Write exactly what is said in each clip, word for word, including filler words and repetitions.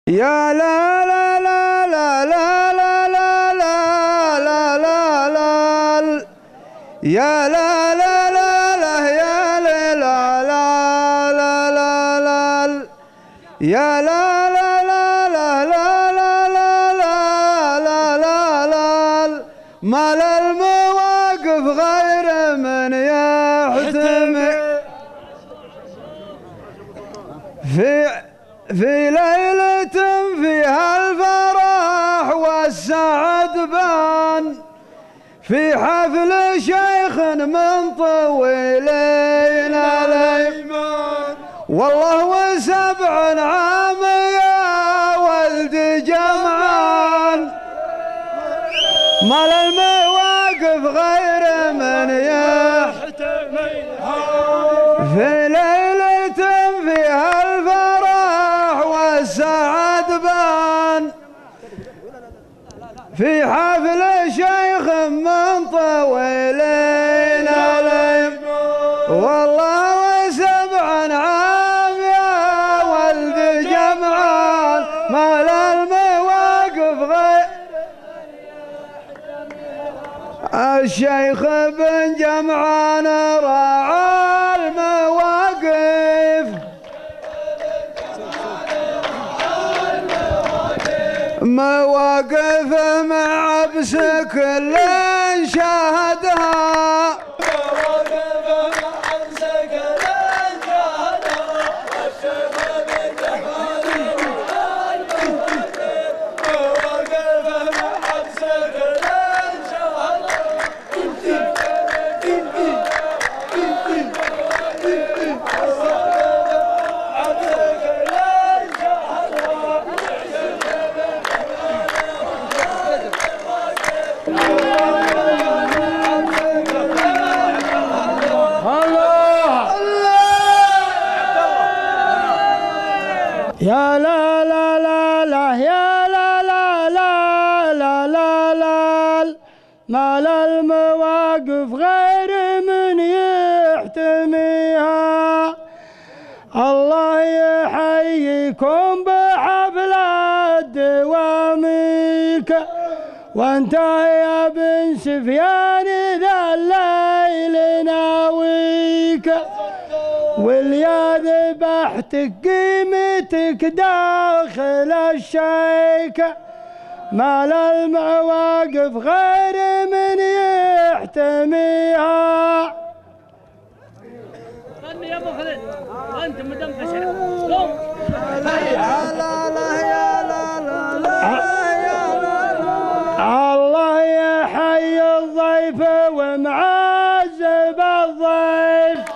يا لا لا لا لا لا لا لا لا لا لا لا يا لا لا لا لا يا لا لا لا لا لا يا لا لا لا لا لا لا لا لا لا لا ما للمواقف غير من يحتمي في في ليلة فيها الفرح والسعد بان في حفل شيخ من طويلين الأيمان والله وسبع عام يا ولد جمعان ما للمواقف غير من يحتمي في ليلة فيها الفرح والسعد بان في حفل شيخ من طويلين الأيمان والله وسبع عام يا ولد جمعان ما للمواقف غير الشيخ بن جمعان راعى المواقف مواقف مع عبس كل شاهدها مواقف مع عبس كل شاهدها الشيخ بن جمعان مواقف مع عبس كل يا لا لا لا لا يا لا لا لا لا لا لا ما للمواقف غير من يحتميها الله يحييكم بحفلة دواميك وانت يا بن سفيان ذا الليل ناويك واليا ذبحتك قيمتك داخل الشيكة ما للمواقف غير من يحتميها. غني يا ابو خالد وانت مدام بشر قوم. يا لا لا يا لا لا لا يا لا لا الله يحيي الضيف ومعذب الضيف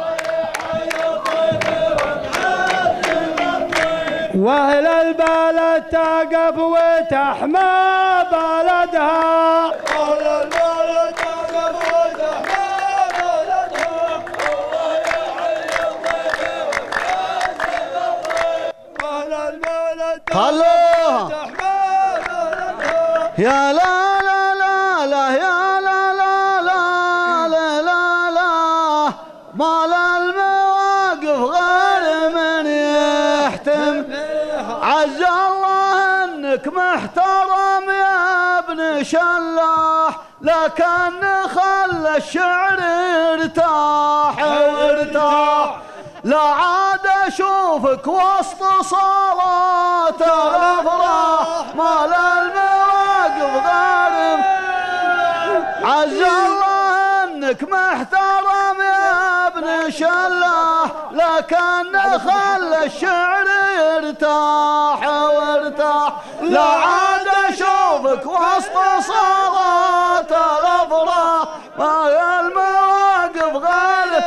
واهل البلد تقف وتحمى بلدها اهل البلد تقف وتحمى بلدها الله يحيي الضيف ومعذب الضيف اهل البلد الله تحمى بلدها يا لا لا لا لا يا لا لا لا لا لا لا ما للمواقف غير من يحتم عز الله انك محترم يا ابن شلاح لكن خلى الشعر ارتاح ارتاح لا عاد اشوفك وسط صلاه الافراح ما للمواقف غير عز الله انك محترم يا ابن شلاح لكن خلى الشعر ارتاح وارتاح لا عاد اشوفك وسط صلاة الافراح ما المواقف غالب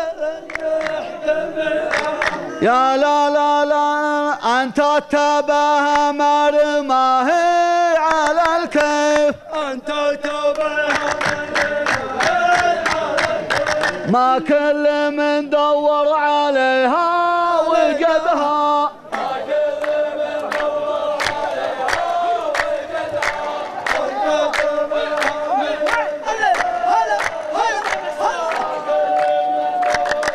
يا لا لا لا انت التبهمر ما هي على الكيف انت تبهمر ما كل من دور عليها وجدها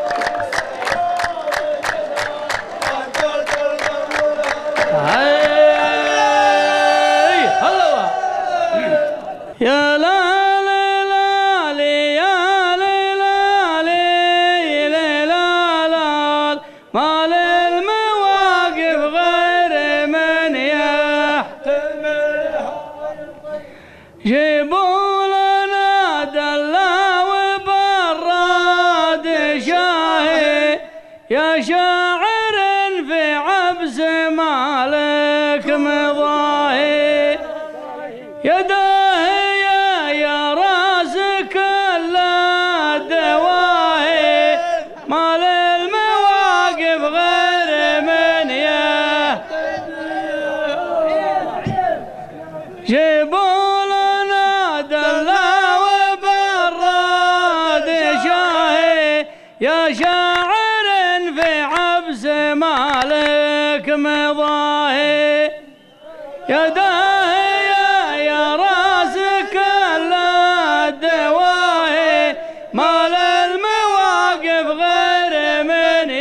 هيا جيبوا لنا دلا وبراد شاهي يا شاعر في عبس مالك مضاهي يا داهية يا راس كل الدواهي ما للمواقف غير من يه جيبوا لنا دلا وبراد شاهي يا شاعر في عبس مالك مضاهي يا داهية يا راس كل الدواهي ما للمواقف غير من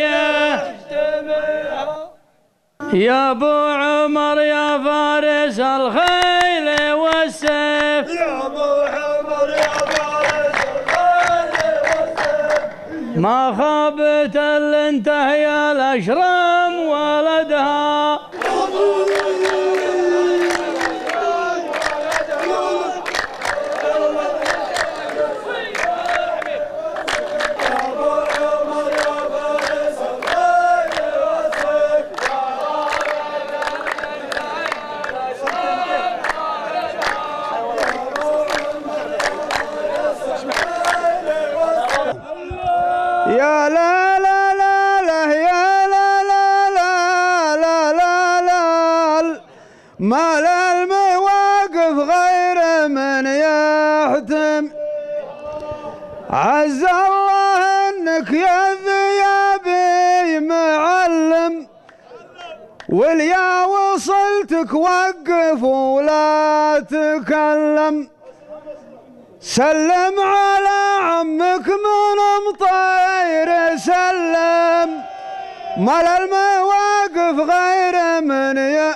يجتمع يا ابو عمر يا فارس الخيل والسيف يا ابو عمر يا فارس الخيل والسيف ما خابت اللي انتهي الاشرام ولدها يا لا لا لا لا يا لا لا لا لا لا لا ما للمواقف غير من يحتم عز الله انك يا ذيابي معلم واليا وصلتك وقف ولا تكلم سلم على عمك من مطير سلم ما للمواقف غير من ي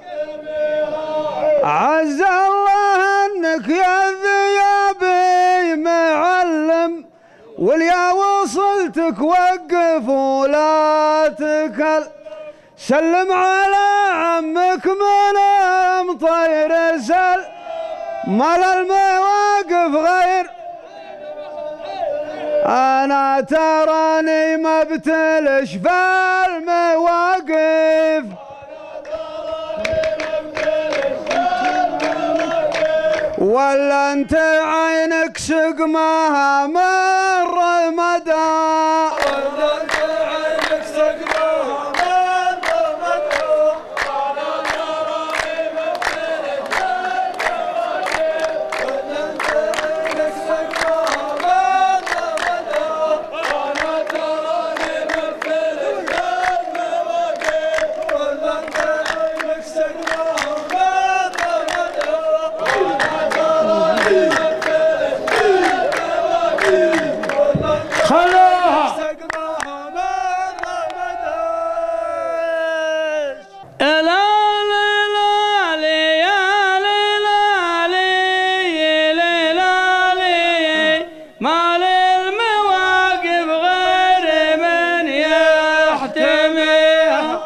عز الله انك يا ذيابي معلم واليا وصلتك وقف ولا تكل سلم على عمك من مطير سلم ما للمواقف غير أنا تراني ما بتلش في المواقف ولا انت عينك سقمها مر مدى ولا انت عينك سقمها مر مدى انا تراني ما بتلش ولا انت عينك سقمها مر مدى انا تراني ما بتلش ولا انت عينك سقمها مر مدى خلوها سقمها مر مدى لا لا لا لي يا لا لي لا لي ما للمواقف غير من يحتميها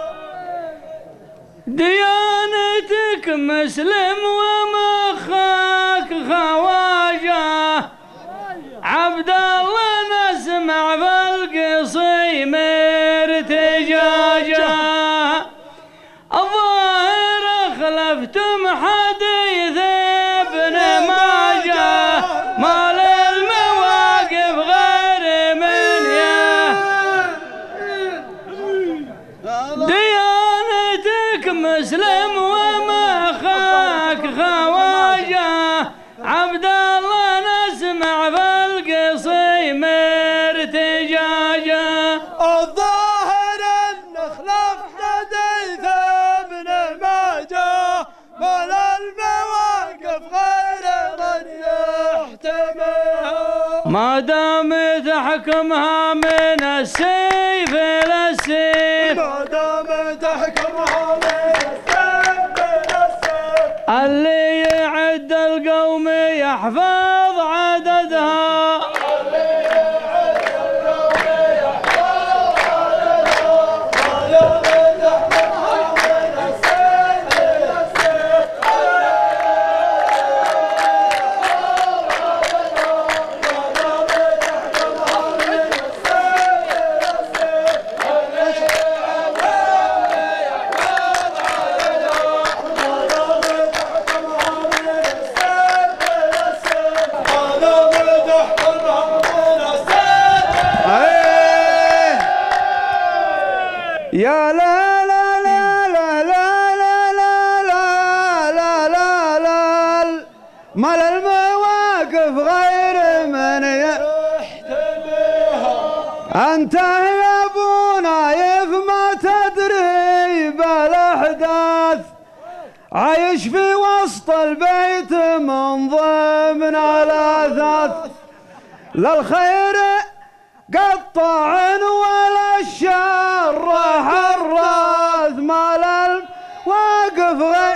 ديانتك مسلم ومخك خواجه عبد الله نسمع بالقصيم ارتجاجه الظاهر خلفتم حديث ابن ماجه ما للمواقف غير من يه ديانتك مسلم ومخك خواجه عبد الله نسمع بالقصيم ارتجاجه الظاهر ان خلف حديث ابن ماجه ما للمواقف غير من يحتميها ما دام تحكمها من السيف للسيف ما دام تحكمها من السيف للسيف اللي يعد القوم يحفظ عددها ما للمواقف غير من يحتميها. أنت يا أبو نايف ما تدري بالأحداث، عايش في وسط البيت من ضمن الأثاث، لا الخير قطع ولا الشر حراث، ما للمواقف غير.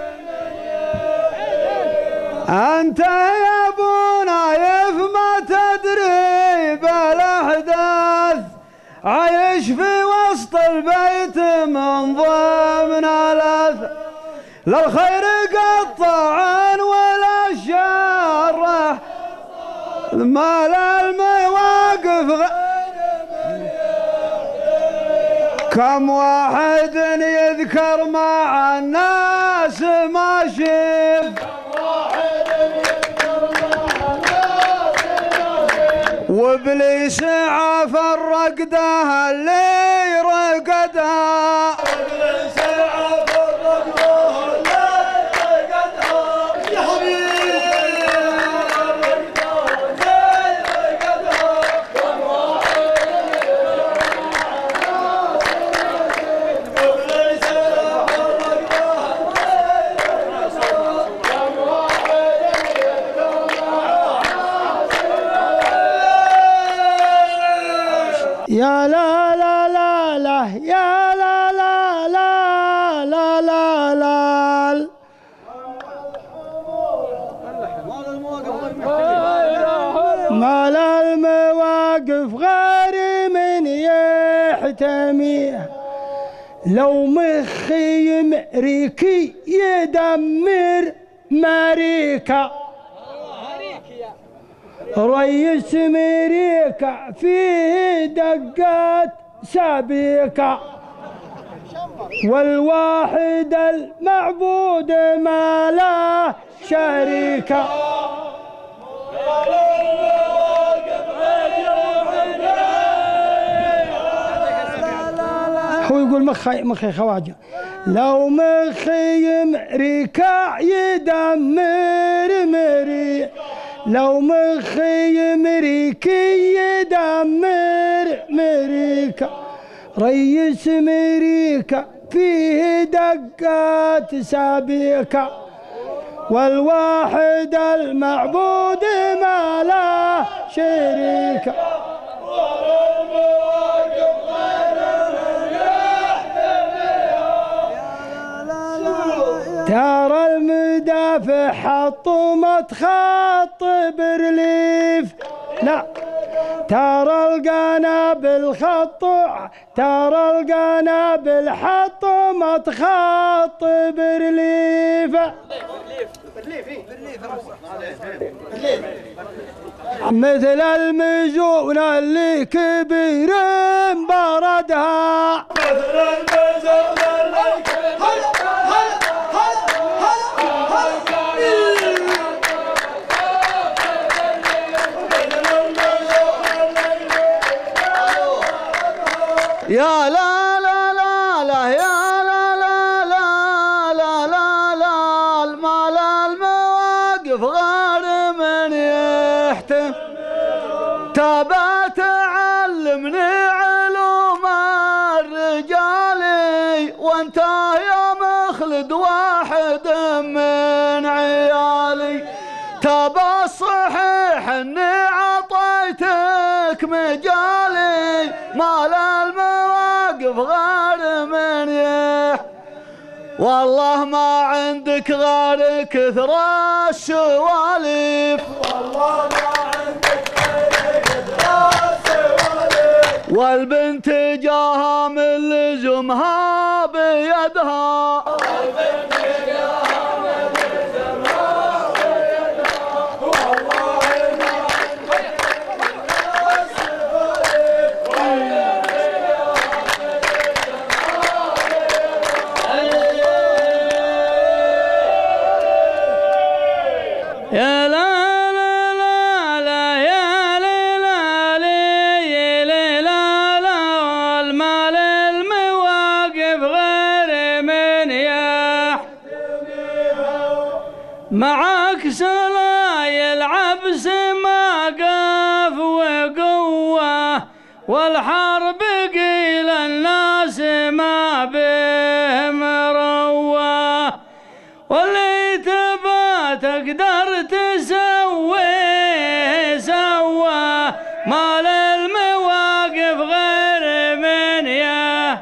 أنت يا أبو نايف ما تدري بالأحداث، عايش في وسط البيت من ضمن الأثاث، لا الخير قطع ولا الشر، ما للمواقف غير. كم واحد يذكر مع الناس ما شف، وابليس عافر رقدها اللي رقدها، ابليس عافر رقدها اللي رقدها، يا حبيبي رقدها اللي رقدها. كم واحد ابليس عافر رقدها كم واحد يا لا لا لا لا يا لا لا لا لا لا لا. ما للمواقف غير من يحتميها، لو مخي مريكي يدمر مريكا، رئيس امريكا فيه دقات سابقة، والواحد المعبود ما له شريكة. هو يقول مخي مخي خواجه، لو مخي امريكا يدمر مريكا، لو مخي امريكي يدمر امريكا، رئيس امريكا فيه دقات سابقة، والواحد المعبود ما له شريكة. ترى المدافع حطمت خط برليف، لا ترى القنابل خط، ترى القنابل حطمت خط برليف، مثل المجون اللي كبير بردها، مثل المجون اللي كبير يا لا لا لا لا يا لا لا لا لا لا لا، المال المواقف غير من يحتم، تابع تعلمني علوم الرجال، وانت يا مخلد واحد من عيالي، تابع الصحيح اني عطيتك مجالي، مال المواقف غير من يح، والله ما عندك غير كثر السواليف، والله ما عندك غير كثر السواليف، والبنت جاها من لزمها بيدها، والبنت جاها من لزمها بيدها، والله ما عندك غير السواليف، والبنت جاها من لزمها بيدها. يا لا لا لا لا يا لا لا لا لا لا، المال المواقف غير من يحتميها، معك سلاي العبس ما قاف وقوة والحرب قيل الناس ما به مروة واللي تبى تقدر تسوي سوى ما للمواقف غير من يا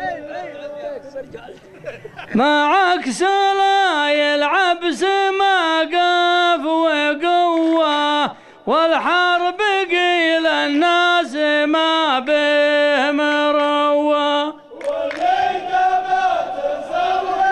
معك سلاي العبس ما قاف وقوة والحرب قيل الناس ما به مروة واللي تبى تسوي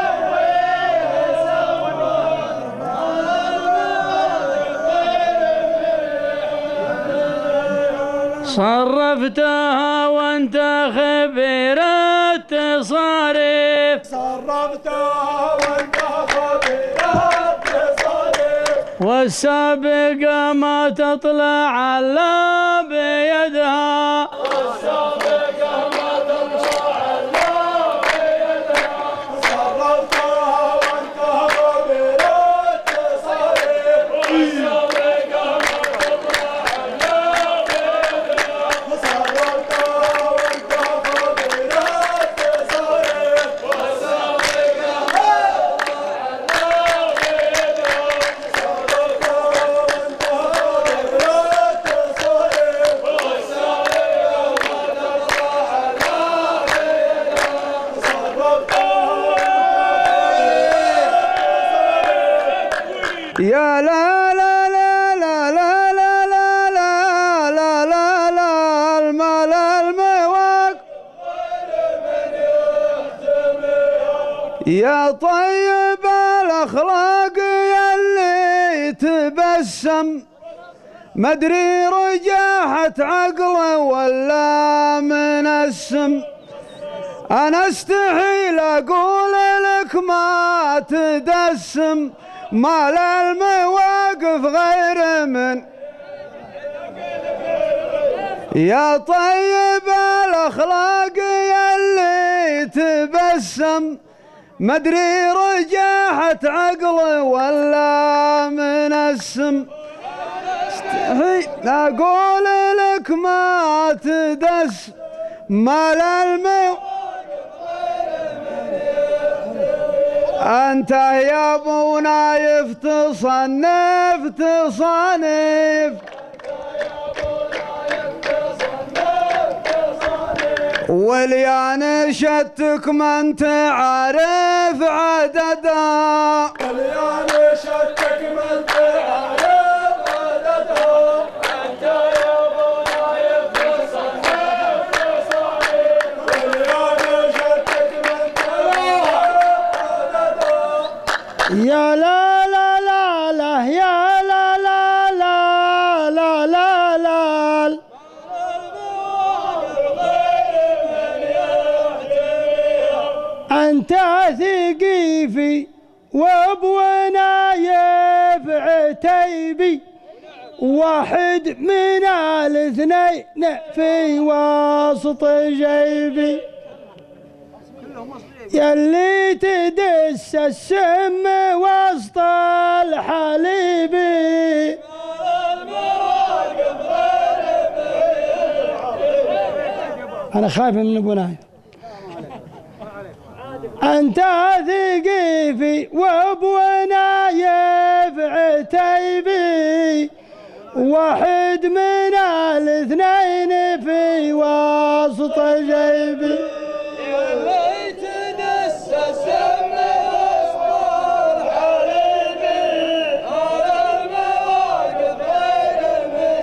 سوي صرفتها وانت خبير التصاريف صرفتها وانت خبير التصاريف والسابقة ما تطلع الا بيدها والسابقة ما تطلع الا بيدها صرفتها وانت خبير التصاريف والسابقة ما تطلع الا بيدها صرفتها وانت خبير التصاريف والسابقة ما تطلع الا يا لا لا لا لا لا لا لا لا لا لا لا المال المواق يا طيب الأخلاق يلي تبسم مدري رجاحة عقله ولا من السم أنا استحيل أقول لك ما تدسم مال المواقف غير من يا طيب الأخلاق يلي تبسم مدري رجاحة عقله ولا من السم استحيل أقول لك ما تدس مال المواقف أنت يا أبو نايف تصنف تصنف واليان شتك ما انت عارف عددها واليان شتك ما انت عارف عددها انت يا ابو نايف تصنف تصنف واليان شتك ما انت عارف عددها يا لا لا لا لا يا لا لا لا لا لا لا أنت ثقيفي وابو نايف عتيبي واحد من الاثنين في وسط جيبي يلي تدس السم وسط الحليبي أنا خايف من أبو نايف أنت ثقيفي وأبو نايف عتيبي واحد من الاثنين في وسط جيبي يلي تدس السم وسط الحليبي على المواقف غير من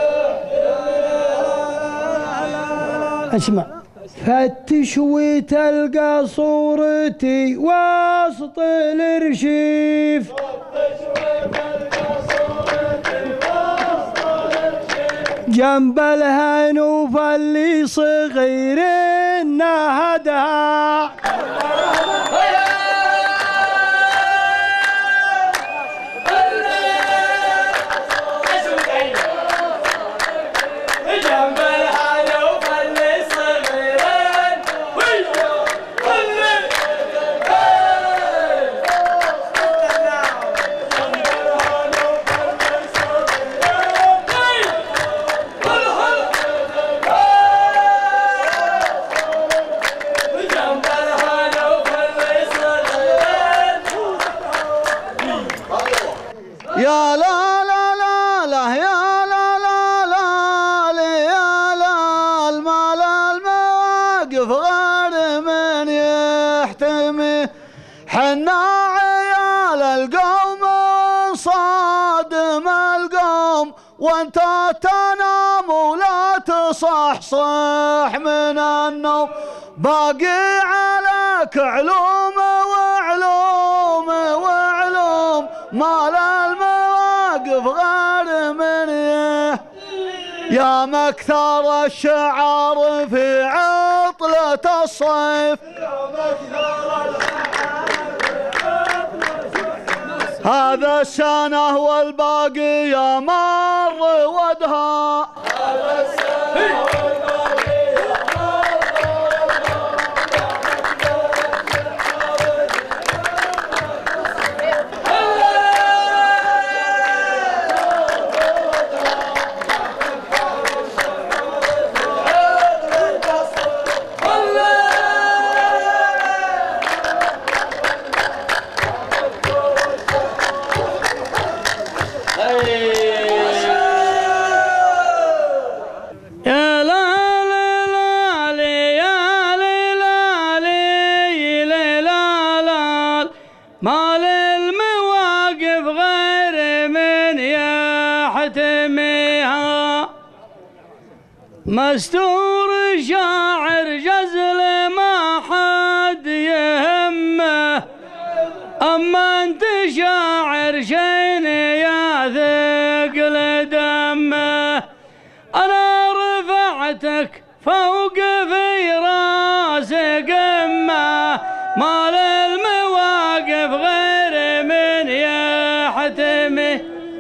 يحتاج. اسمع فتش وتلقى صورتي وسط الارشيف جنب الهنوف اللي صغير نهدها يا لا لا لا لا يا لا لا لا يا لا المال المواقف غير من يحتمي حنا عيال القوم صادم القوم وانت تنام ولا تصحصح من النوم باقي عليك علوم وعلوم وعلوم مال المواقف غير من يا مكثر الشعار في عطلة الصيف هذا السنة والباقي يا مر ودها مال المواقف غير من يحتميها مستور شاعر جزل ما حد يهمه اما انت شاعر شين يثقل دمه انا رفعتك فوق في راس قمه مال المواقف غير من يحتمي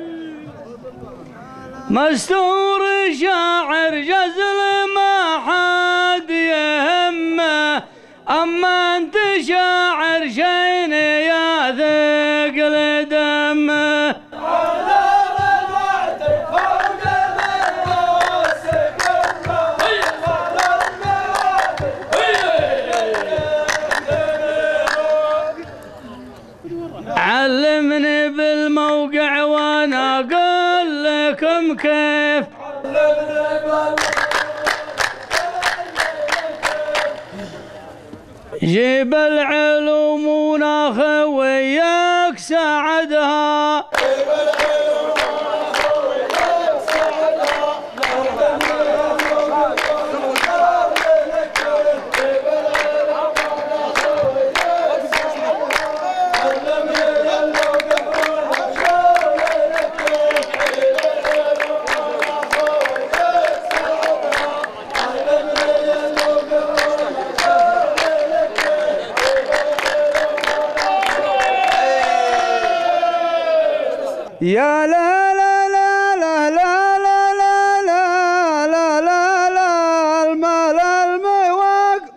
مستور شاعر جزل ما حد يهمه اما انت شاعر شين يثقل دمه علمني بالموقع وانا اقول لكم كيف جيب العلوم وناخذ وياك سعدها يا لا لا لا لا لا لا لا لا لا لا المال المواقف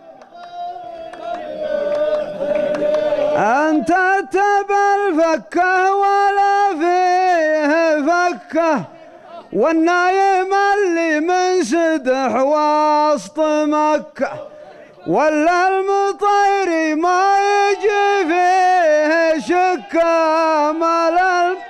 أنت تبى الفكه ولا فيه فكه والنايم اللي من سدح وسط مكة ولا المطير ما يجي فيه شكه مال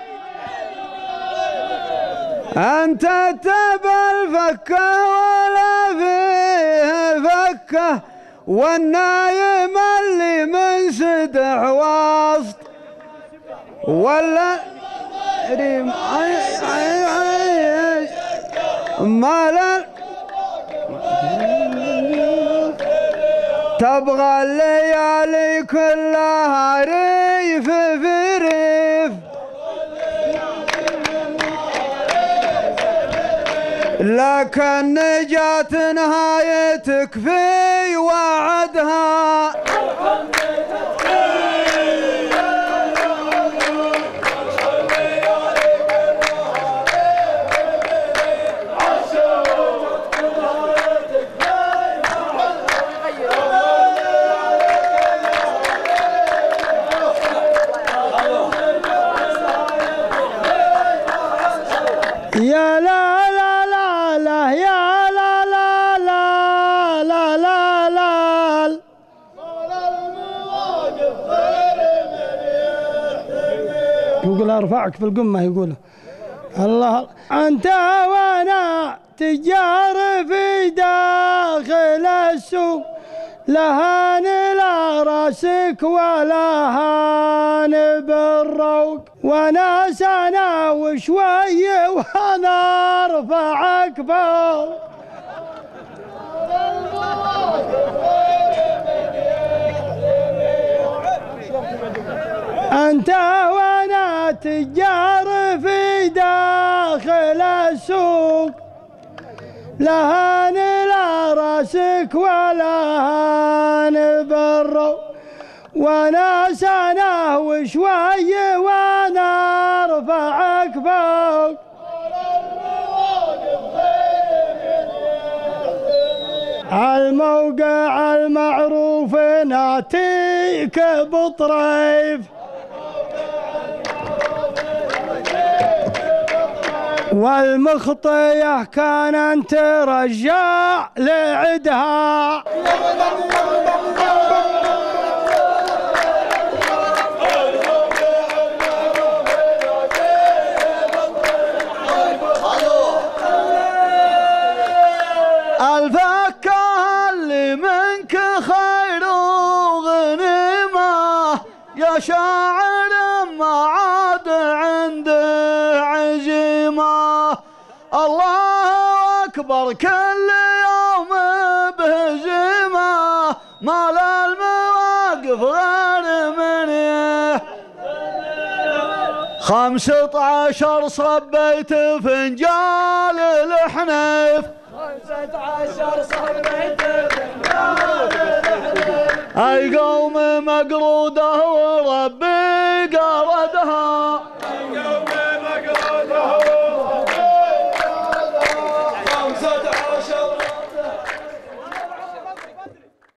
أنت تبى الفكه ولا فيه فكه والنايم اللي من سدح وسط ولا مال تبغى الليالي كلها ريف في ريف لكن نجات نهايتك في وعدها يا لا لا لا لا يا لا لا لا لا لا لا مال المواقف غير من يحتميها يقول ارفعك في القمه يقول الله. انت وانا تجار في داخل السوق، لهان لا راسك ولا هان بالروق، وناس انا وشوي وانا ارفعك فوق. انت وانا تجار في داخل السوق، لهان لا راسك ولا هان بالروق، وناس انا وشوي وانا ارفعك فوق. الموقع المعروف ناتيك بطريف، والمخطية كان انت رجاع لعدها. الفكة اللي منك خير وغنيمة، يا شاعر ما عاد عنده عزيمة. الله أكبر كل يوم بهزيمة، ما للمواقف غير منيه. خمسة عشر صبيت فنجال الحنيف، خمسة عشر صبيت فنجال الحنيف. أي قوم مقرودة وربي قردها،